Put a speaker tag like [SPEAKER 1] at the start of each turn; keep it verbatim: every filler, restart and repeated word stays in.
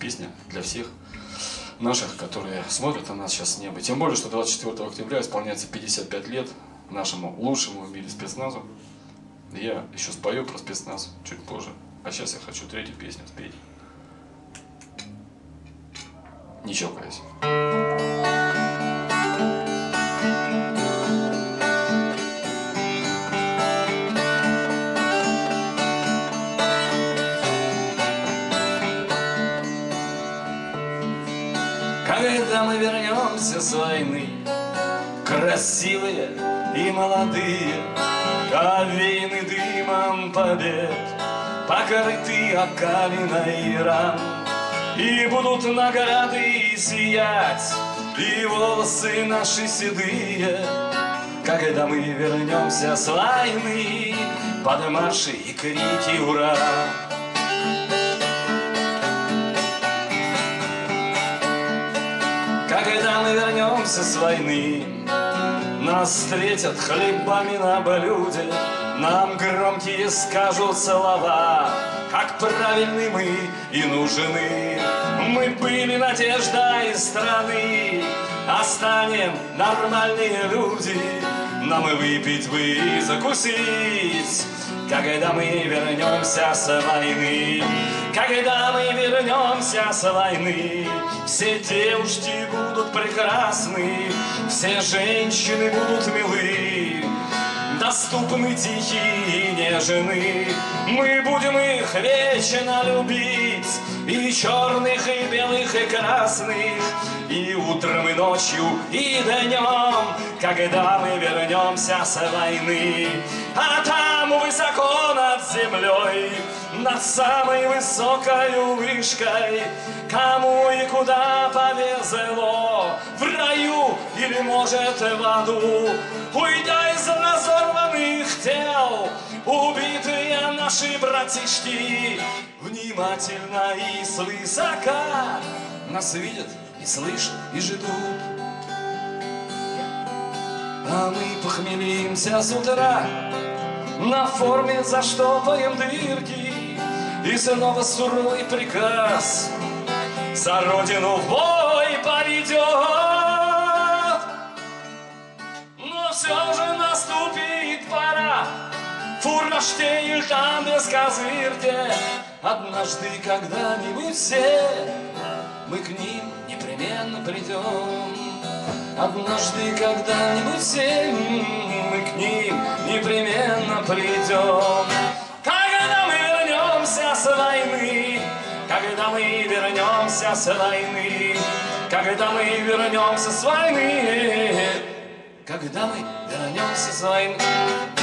[SPEAKER 1] песня для всех наших, которые смотрят на нас сейчас с неба. Тем более, что двадцать четвёртого октября исполняется пятьдесят пять лет нашему лучшему в мире спецназу. Я еще спою про спецназ чуть позже. А сейчас я хочу третью песню спеть. Не чокаясь.
[SPEAKER 2] Когда мы вернемся с войны, красивые и молодые, овеяны дымом побед, покрыты окалиной ран, и будут награды сиять, и волосы наши седые. Когда мы вернемся с войны, под марши и крики «Ура!». Когда мы вернемся с войны, нас встретят хлебами на блюде, нам громкие скажут слова, как правильны мы и нужны. Мы были надеждой страны, а станем нормальные люди. Нам и выпить бы и закусить, когда мы вернемся с войны. Когда мы вернемся с войны, все девушки будут прекрасны, все женщины будут милы, доступны, тихие и нежны. Мы будем их вечно любить, и черных, и белых, и красных, и утром, и ночью, и днем, когда мы вернемся с войны. А там высоко над землей, над самой высокой вышкой, кому и куда повезло, в раю или, может, в аду, уйдя из разорванных тел, убитые наши братишки внимательно и свысока нас видят и слышат и ждут. А мы похмелимся с утра, на форме заштопаем дырки, и снова суровый приказ за родину в бой поведет. Но все же наступит пора, фуражке и там без козырки. Однажды, когда-нибудь все мы к ним непременно придем. Однажды, когда-нибудь все мы к ним непременно придем. Когда мы вернемся с войны, когда мы вернемся с войны, когда мы вернемся с войны, когда мы вернемся с войны.